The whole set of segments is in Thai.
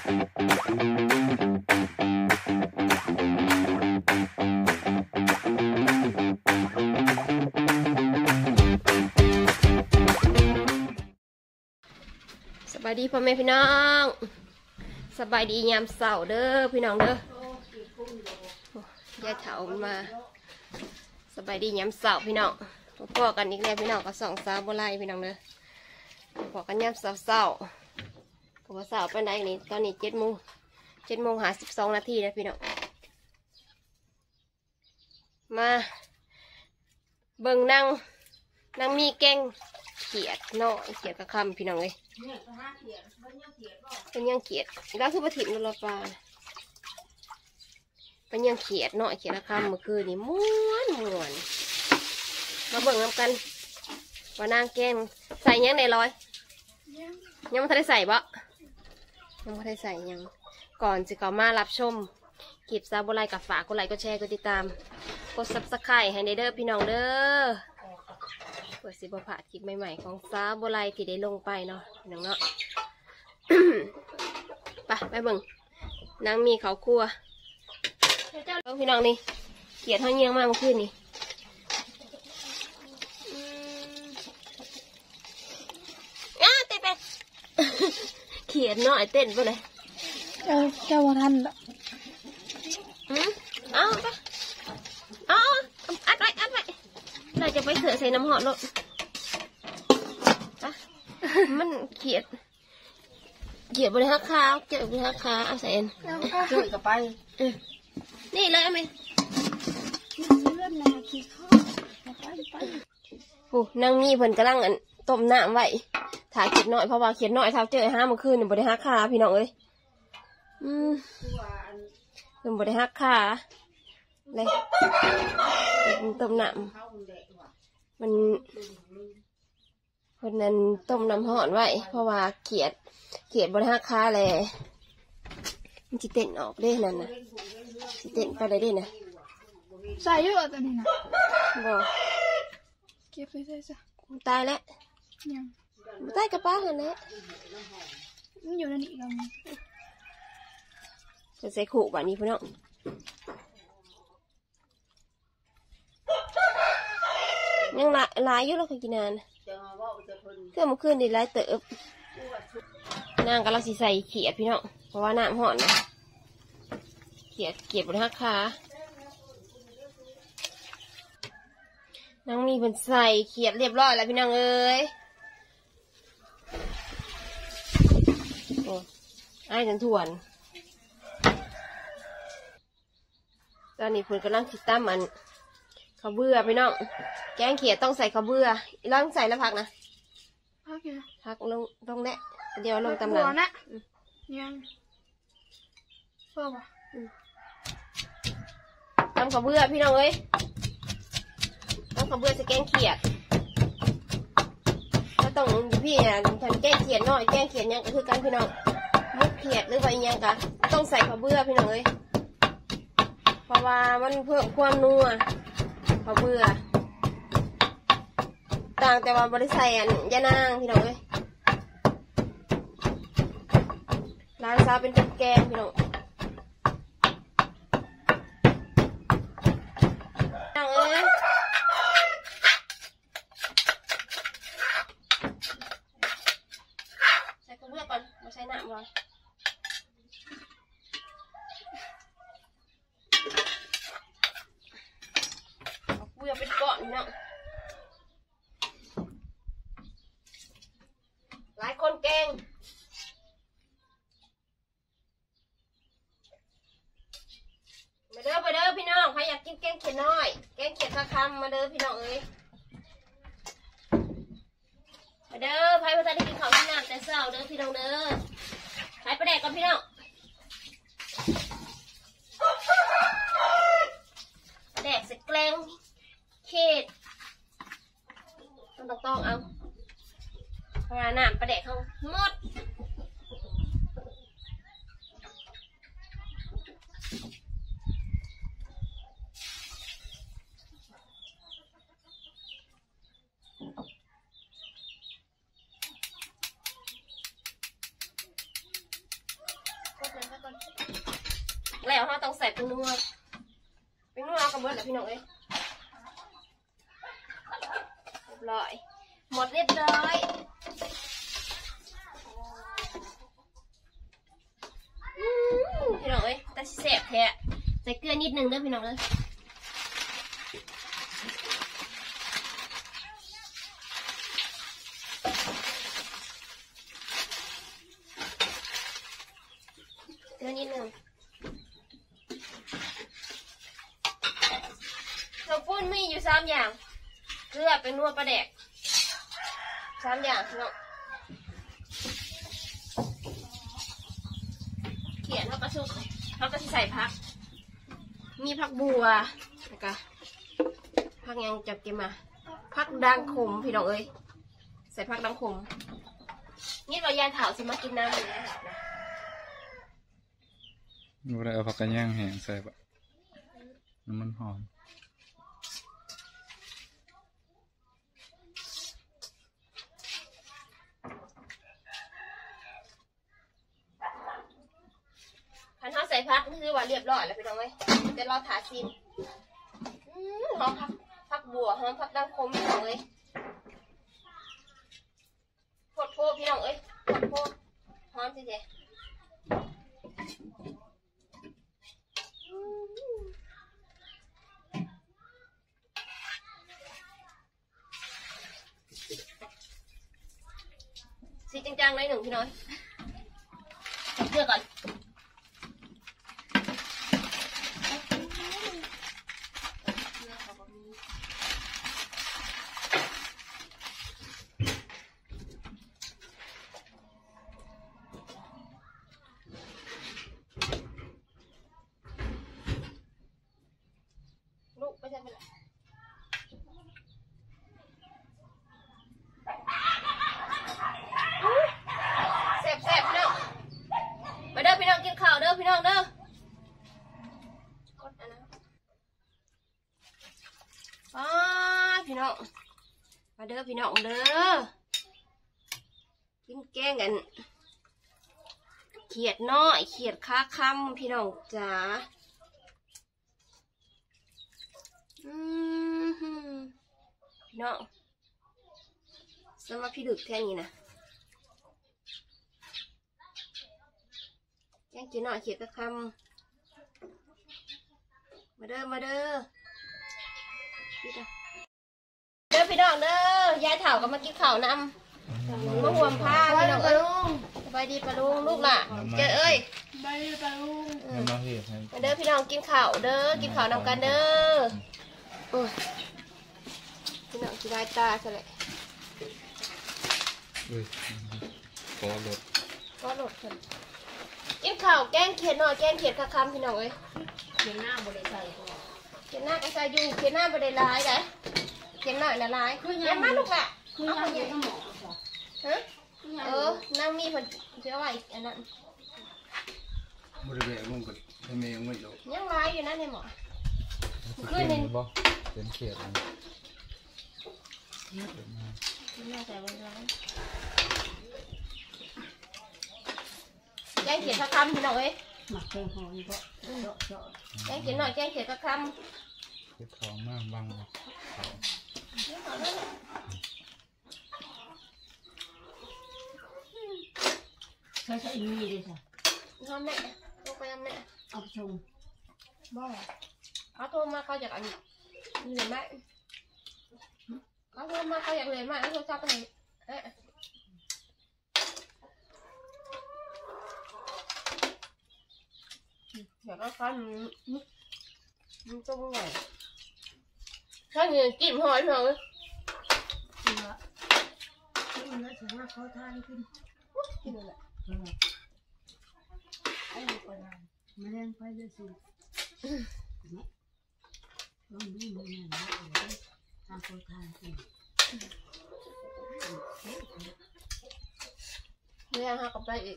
สบายดีพ่อแม่พี่น้องสบายดียามเสาร์เด้อพี่น้องเด้อยายเถามาสบายดียามเสาร์พี่น้องพอกันอีกแล้วพี่น้องก็ส่องสาวโบราณพี่น้องเด้อพอกันยามเสาร์ก็ว่าเสาร์ไปไหนนี่ตอนนี้7:52 นาทีแล้วพี่น้องมาเบิ่งนั่งมีแกงเขียดน้อยเขียดกระคำพี่น้องเลยเป็นยังเขียดแล้วคือปลาถิ่นนรปลาเป็นยังเขียดน้อยเขียดกระคำเมื่อคืนนี่ม้วนมาเบิ่งน้ำกันว่านางแกงใส่ยังในร้อยยังไม่ทันได้ใส่บ่ยังไม่ได้ใส่ยังก่อนจะเข้ามารับชมคลิปซาโบไลกับฝากกดไลค์กดแชร์กดติดตามกดซับสไครต์ให้เด้อพี่น้องเด้อเพื่อสิบผ่านคลิปใหม่ๆของซาโบไลที่ได้ลงไปเนาะพี่น้องเนาะ ไปเบิ่งนางมีเขาครัวพี่น้องนี่เขียดทั้งเงี้ยงมากเมื่อคืนนี่เต้นไป เขียดน้อยเต้นไปเลยเจ้าว่าท่านเอาไปเอาอัดไว้เราจะไปเสือใส่น้ำหอมหรอกมันเขียดบริหารขาเจ็บบริหารขาเอาใส่เอ็นช่วยกับไปนี่เลยไหมโอ้นางมีเพิ่นกำลังต้มน้ำไว้ถ่ายเขียดน้อยเพราะว่าเขียดน้อยเท่าเจอ5 เมื่อคืนบริหารขาพี่น้องเอ้ยเป็นบริหารขาเลยต้มน้ำมันคนนั้นต้มน้ำห่อนไว้เพราะว่าเขียดบนหักคาเลยมันจะเต้นออกได้นั่นนะจะเต้นไปได้ด้วยนะใส่เยอะตัวนี้นะบอกเก็บไปใส่ซะตายแล้วยังตายกับป้าเหรอเนี่ยมันอยู่ในนี้เราจะใส่ขู่แบบนี้พี่น้องยังหลายอยู่แล้วเคยกินนานเครื่องมันขึ้นดีหลายเติบนางก็เราสิใส่เขียดพี่น้องเพราะว่าน้ำห่อนนะเขียดบนหักขานางมีเป็นใส่เขียดเรียบร้อยแล้วพี่น้องเอ้ยโอ้ไอ้จันทวนตอนนี้เพิ่นกำลังติดตามมันข้าวเบื่อพี่น้องแกงเขียดต้องใส่ข้าวเบื่อแล้วใส่แล้วผักนะผักลงตรงนี้เดี๋ยวลงตำหนังนะยังเพิ่มอ่ะตำข้าวเบื่อพี่น้องเอ้ยตำข้าวเบื่อจะแกงเขียดก็ต้องพี่อ่ะทำแกงเขียดน้อยแกงเขียดยังก็คือกันพี่น้องมุกเขียดหรือว่ายังกะต้องใส่ข้าวเบื่อพี่น้องเอ้ยเพราะว่ามันเพิ่มความนัวข้าวเบื่อต่างแต่ว่าบริใส่ยานางพี่น้องเอ้ยร้านซาเป็นแกงพี่น้องเอ้ยใส่กระเบื้องก่อนมาใส่น้ำก่อนเอาเกลือเป็นก้อนพี่น้องหลายคนแกงมาเด้อพี่น้องใครอยากกินแกงเขียดน้อยแกงเขียดคำมาเด้อพี่น้องเอ้ยมาเด้อใครมาได้กินข้าวที่น้ำแต่เช้าเด้อพี่น้องเด้อใครประเด็กก่อนพี่น้องประเด็กใส่แกงเขียดต้องเอาเพราะว่าน้ำประเด็กเขาหมดแล้วเราต้องใส่เป็นนัวเอากระเบื้องแหละพี่น้องเอ้ยเรียบร้อยหมดเรียบร้อยพี่น้องเอ้ยแต่แสบแท้ใส่เกลือนิดนึงเด้อพี่น้องเอ้ยเกลือนิดนึงข้าวปุ้นมีอยู่3 อย่างเกลือเป็นนัวปลาแดก3 อย่างพี่น้องเขียนเขากระชุกเขาก็จะใส่ผักมีผักบัวแล้วก็ผักยังจับเก็บมาผักดังขมพี่น้องเอ้ยใส่ผักดังขมนี่เรายายเถาสิมากินน้ำเลยนะอะไรเอาผักกระย่างแห้งใส่ปะน้ำมันหอมคันเขาใส่ผักนี่คือว่าเรียบร้อยแล้วพี่น้องเอ้ยจะรอถาซิมหอมผักบัวหอมผักดังขมพี่น้องเอ้ยโพดพี่น้องเอ้ยโพดหอมสิเจ๊สีจางๆเลย1พี่น้อยจับเกลือก่อนลูกไม่ใช่เป็นไรแซ่บพี่น้องมาเด้อพี่น้องกินข้าวเด้อพี่น้องเด้อกดอันนั้นพี่น้องมาเด้อพี่น้องเด้อกินแกงกันเขียดน้อยเขียดค้าคำพี่น้องจ๋าพี่น้องสำหรับพี่ดึกแค่นี้นะแกงเขียดน้อยเขียดค้าคำมาเด้อพี่น้องเด้อยายเถาก็มากินข้าวนำมะห่วงผ้าพี่น้องเอ้ยสบายดีปะลุงลูกล่ะเจ้าเอ้ยสบายดีปะลุงมาเห็ดให้มาเด้อพี่น้องกินข้าวเด้อกินข้าวนำกันเด้อโอ้ยพี่น้องกินได้ตาซะเลยก็หลดคนกินข้าวแกงเขียดหน่อยแกงเขียดคาคำพี่น้องเอ้ยเขียนหน้าบริษัทเขียดหน้าก็ใส่อยู่เขียดหน้าบ่ได้หลายได้เขียดหน่อยละลายยังมาลูกล่ะคือยังเยอะหมอฮะนั่งมีเพิ่นเชื่อว่าอีกอันนั้นบริเวณมึงก็ให้เมย์ไม่หลดยังลายอยู่นั่นเนี่ยหมอขึ้นบ่เป็นเขียดน่าใส่ไว้ร้านแกงเขียดคาคำพี่น้องเอ้ยหมักแกงหอมก็แกงเขียดหน่อยแกงเขียดคาคำเขียดท้องมากบางใช้อีนี่เลยค่ะทำเนี่ยลงไปทำเนี่ยเอาไปชงบ่เขาโทรมาเขาอยากอันนี้เหนื่อยไหมเขาโทรมาเขาอยากเหนื่อยไหมเขาโทรศัพท์ไปเดี๋ยวก็คันมันต้องไงถ้าเงินกินหอยเถอะกินละกินแล้วถึงว่าเขาทานขึ้นกินเลยไอ้ลูกกระดานมาเล่นไปเลยสิลองดูมันนั่นเลยทำเขาทานขึ้นเรื่องหากับไปอีก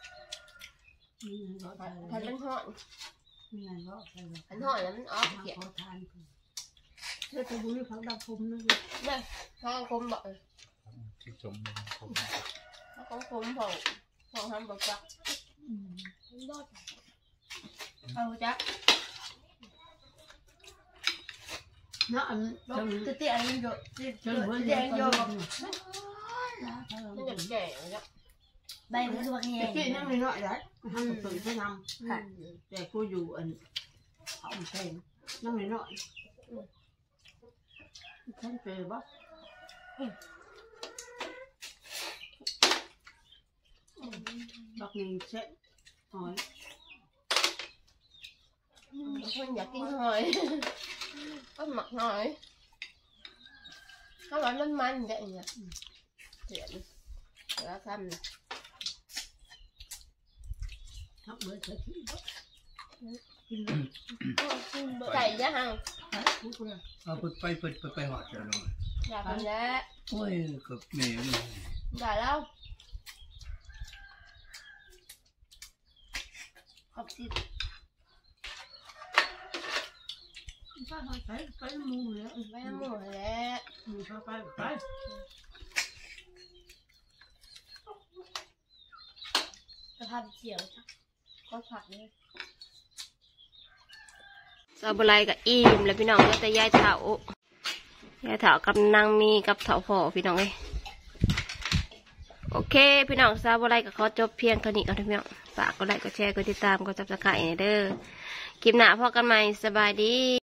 พันมันห่อนพันห่อนแล้วมันออกเขียนเธอจะดูนี่เขาดำคมนะเนี่ยเขาคมบอกที่จมคมเขาคมพอทำแบบจักเอาจ้ะเนาะอันเตี้ยๆอันนี้โยเตี้ยๆโยมันจะแก่แล้วใบมันคือว่าแง่ที่นั่งในน้อยได้ทำตื่นให้ทำแต่กูอยู่อันเอาแทนนั่งในน้อยฉันเจอบ่บักหนึ่งเช็ดหอยคนอยากกินหอยก็หมักหอยถ้าร้อนมันๆอย่างเงี้ยเสียนแล้วทำนะทักเบอร์เช็ดที่ใส่ยังเอาไปหอดจะลงอยากกินแล้วโอ้ยกับแม่มันได้แล้วขอบสิไปมูเลยไม่น้ำหมูแล้วมูไปจะทำเขียวจ้ะก็ผักนี่ซาบุไรกับอิ่มแล้วพี่น้องแล้วแต่ยายเถากับนางมีกับเถาพ่อพี่น้องเอ้ยโอเคพี่น้องซาบุไรกับเขาจบเพียงเท่านี้ก่อนพี่น้องฝากกดไลค์กดแชร์กดติดตามกดซับสไครต์เด้อคลิปหน้าพบกันใหม่สบายดี